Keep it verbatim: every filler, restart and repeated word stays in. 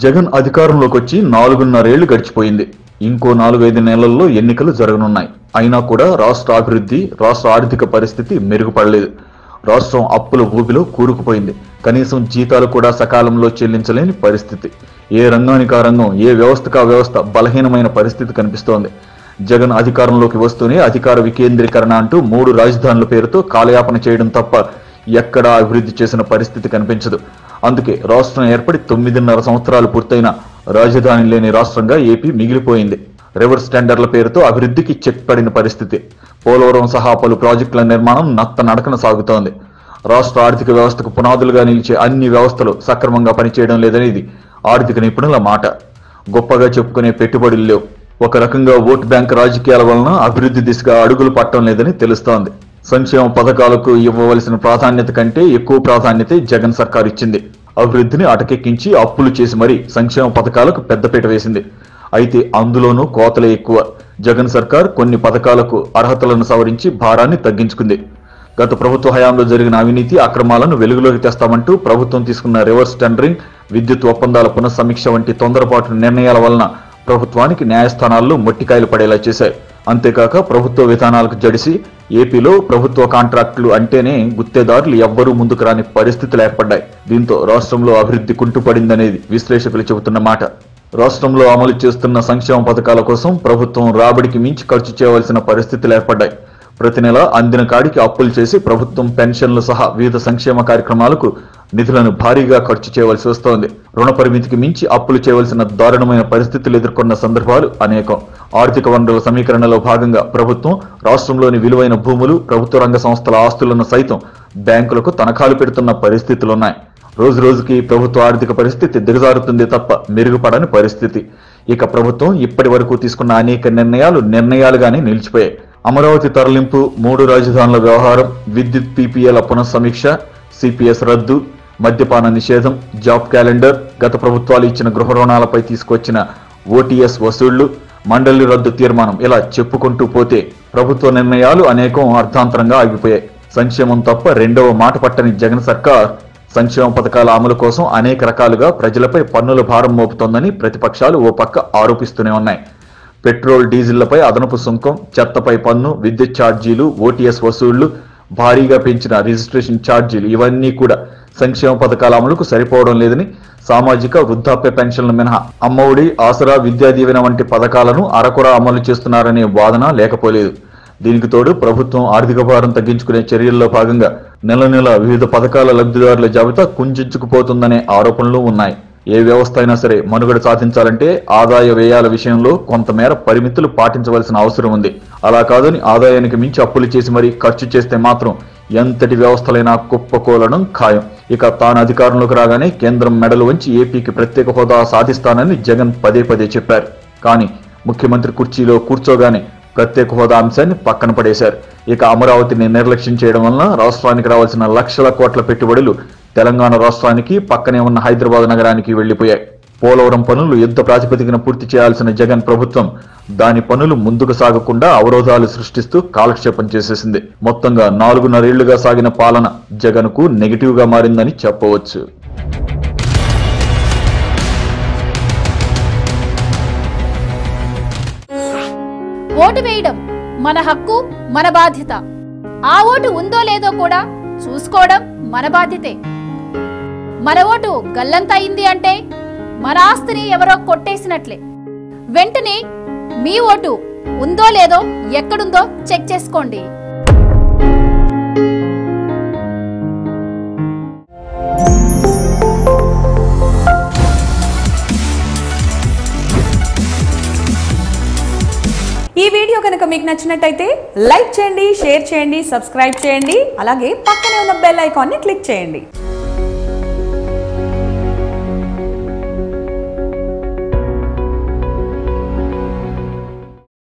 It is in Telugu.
జగన్ అధికారంలోకి వచ్చి నాలుగున్నరేళ్లు గడిచిపోయింది. ఇంకో నాలుగైదు నెలల్లో ఎన్నికలు జరగనున్నాయి. అయినా కూడా రాష్ట్ర అభివృద్ధి, రాష్ట్ర ఆర్థిక పరిస్థితి మెరుగుపడలేదు. రాష్ట్రం అప్పుల ఊబిలో కూరుకుపోయింది. కనీసం జీతాలు కూడా సకాలంలో చెల్లించలేని పరిస్థితి. ఏ రంగానికి ఆ రంగం, ఏ వ్యవస్థకు ఆ వ్యవస్థ బలహీనమైన పరిస్థితి కనిపిస్తోంది. జగన్ అధికారంలోకి వస్తూనే అధికార వికేంద్రీకరణ అంటూ మూడు రాజధానుల పేరుతో కాలయాపన చేయడం తప్ప ఎక్కడా అభివృద్ధి చేసిన పరిస్థితి కనిపించదు. అందుకే రాష్ట్రం ఏర్పడి తొమ్మిదిన్నర సంవత్సరాలు పూర్తయిన రాజధాని లేని రాష్ట్రంగా ఏపీ మిగిలిపోయింది. రివర్స్ టెండర్ల పేరుతో అభివృద్ధికి చెక్ పడిన పరిస్థితి. పోలవరం సహా పలు ప్రాజెక్టుల నిర్మాణం నత్త నడకన సాగుతోంది. రాష్ట్ర ఆర్థిక వ్యవస్థకు పునాదులుగా నిలిచే అన్ని వ్యవస్థలు సక్రమంగా పనిచేయడం లేదనేది ఆర్థిక నిపుణుల మాట. గొప్పగా చెప్పుకునే పెట్టుబడులు లేవు. ఒక రకంగా ఓట్ బ్యాంక్ రాజకీయాల వలన అభివృద్ధి దిశగా అడుగులు పట్టడం లేదని తెలుస్తోంది. సంక్షేమ పథకాలకు ఇవ్వవలసిన ప్రాధాన్యత కంటే ఎక్కువ ప్రాధాన్యత జగన్ సర్కార్ ఇచ్చింది. అభివృద్ధిని అటకెక్కించి అప్పులు చేసి మరీ సంక్షేమ పథకాలకు పెద్దపీట వేసింది. అయితే అందులోనూ కోతలే ఎక్కువ. జగన్ సర్కార్ కొన్ని పథకాలకు అర్హతలను సవరించి భారాన్ని తగ్గించుకుంది. గత ప్రభుత్వ హయాంలో జరిగిన అవినీతి అక్రమాలను వెలుగులోకి తెస్తామంటూ ప్రభుత్వం తీసుకున్న రివర్స్ టెండరింగ్, విద్యుత్ ఒప్పందాల పునఃసమీక్ష వంటి తొందరపాటు నిర్ణయాల వలన ప్రభుత్వానికి న్యాయస్థానాల్లో మొట్టికాయలు పడేలా చేశాయి. అంతేకాక ప్రభుత్వ విధానాలకు జడిసి ఏపీలో ప్రభుత్వ కాంట్రాక్టులు అంటేనే గుత్తేదారులు ఎవ్వరూ ముందుకు రాని పరిస్థితులు ఏర్పడ్డాయి. దీంతో రాష్ట్రంలో అభివృద్ధి కుంటుపడిందనేది విశ్లేషకులు చెబుతున్న మాట. రాష్ట్రంలో అమలు చేస్తున్న సంక్షేమ పథకాల కోసం ప్రభుత్వం రాబడికి మించి ఖర్చు చేయవలసిన పరిస్థితులు ఏర్పడ్డాయి. ప్రతి నెల అందిన కాడికి అప్పులు చేసి ప్రభుత్వం పెన్షన్లు సహా వివిధ సంక్షేమ కార్యక్రమాలకు నిధులను భారీగా ఖర్చు చేయవలసి వస్తోంది. రుణ పరిమితికి మించి అప్పులు చేయవలసిన దారుణమైన పరిస్థితులు ఎదుర్కొన్న సందర్భాలు అనేకం. ఆర్థిక వనరుల సమీకరణలో భాగంగా ప్రభుత్వం రాష్ట్రంలోని విలువైన భూములు, ప్రభుత్వ రంగ సంస్థల ఆస్తులను సైతం బ్యాంకులకు తనఖాలు పెడుతున్న పరిస్థితులున్నాయి. రోజు రోజుకి ప్రభుత్వ ఆర్థిక పరిస్థితి దిగజారుతుంది తప్ప మెరుగుపడని పరిస్థితి. ఇక ప్రభుత్వం ఇప్పటి వరకు తీసుకున్న అనేక నిర్ణయాలు నిర్ణయాలుగానే నిలిచిపోయాయి. అమరావతి తరలింపు, మూడు రాజధానుల వ్యవహారం, విద్యుత్ పీపీఏల పునఃసమీక్ష, సిపిఎస్ రద్దు, మద్యపాన నిషేధం, జాబ్ క్యాలెండర్, గత ప్రభుత్వాలు ఇచ్చిన గృహ రుణాలపై తీసుకొచ్చిన ఓటీఎస్ వసూళ్లు, మండలి రద్దు తీర్మానం, ఇలా చెప్పుకుంటూ పోతే ప్రభుత్వ నిర్ణయాలు అనేకం అర్థాంతరంగా ఆగిపోయాయి. సంక్షేమం తప్ప రెండవ మాట పట్టని జగన్ సర్కార్ సంక్షేమ పథకాల అమలు కోసం అనేక రకాలుగా ప్రజలపై పన్నుల భారం మోపుతోందని ప్రతిపక్షాలు ఓ పక్క ఆరోపిస్తూనే ఉన్నాయి. పెట్రోల్, డీజిళ్లపై అదనపు సుంకం, చెత్తపై పన్ను, విద్యుత్ ఛార్జీలు, ఓటీఎస్ వసూళ్లు, భారీగా పెంచిన రిజిస్ట్రేషన్ ఛార్జీలు ఇవన్నీ కూడా సంక్షేమ పథకాల అమలుకు సరిపోవడం లేదని, సామాజిక వృద్ధాప్య పెన్షన్ల మినహా అమ్మఒడి, ఆసరా, విద్యా దీవెన వంటి పథకాలను అరకొర అమలు చేస్తున్నారనే వాదన లేకపోలేదు. దీనికి తోడు ప్రభుత్వం ఆర్థిక భారం తగ్గించుకునే చర్యల్లో భాగంగా నెల నెల వివిధ పథకాల లబ్ధిదారుల జాబితా కుంచుకుపోతుందనే ఆరోపణలు ఉన్నాయి. ఏ వ్యవస్థ అయినా సరే మనుగడ సాధించాలంటే ఆదాయ వ్యయాల విషయంలో కొంతమేర పరిమితులు పాటించవలసిన అవసరం ఉంది. అలా కాదని ఆదాయానికి మించి అప్పులు చేసి మరీ ఖర్చు చేస్తే మాత్రం ఎంతటి వ్యవస్థలైనా కుప్పకూలడం ఖాయం. ఇక తాను అధికారంలోకి రాగానే కేంద్రం మెడలు వంచి ఏపీకి ప్రత్యేక హోదా సాధిస్తానని జగన్ పదే పదే చెప్పారు. కానీ ముఖ్యమంత్రి కుర్చీలో కూర్చోగానే ప్రత్యేక హోదా అంశాన్ని పక్కన పడేశారు. ఇక అమరావతిని నిర్లక్ష్యం చేయడం వలన రాష్ట్రానికి రావాల్సిన లక్షల కోట్ల పెట్టుబడులు తెలంగాణ రాష్ట్రానికి, పక్కనే ఉన్న హైదరాబాద్ నగరానికి వెళ్లిపోయాయి. పోలవరం పనులు యుద్ధ ప్రాతిపదికన పూర్తి చేయాల్సిన జగన్ ప్రభుత్వం దాని పనులు ముందుకు సాగకుండా అవరోధాలు సృష్టిస్తూ కాలక్షేపం చేసేసింది. మొత్తంగా నాలుగున్నరేళ్లుగా సాగిన పాలన జగన్ కు నెగిటివ్ గా మారిందని చెప్పవచ్చు. ఓటు వేయడం మన హక్కు, మన బాధ్యత. ఆ ఓటు ఉందో లేదో కూడా చూసుకోవడం మన బాధ్యతే. మన ఓటు గల్లంత అయింది అంటే మన ఆస్తిని ఎవరో కొట్టేసినట్లే. వెంటనే మీ ఓటు ఉందో లేదో ఎక్కడుందో చెక్ చేసుకోండి. ఈ వీడియో కనుక మీకు నచ్చినట్టయితే లైక్ చేయండి, షేర్ చేయండి, సబ్స్క్రైబ్ చేయండి. అలాగే పక్కనే ఉన్న బెల్ ఐకాన్ని క్లిక్ చేయండి.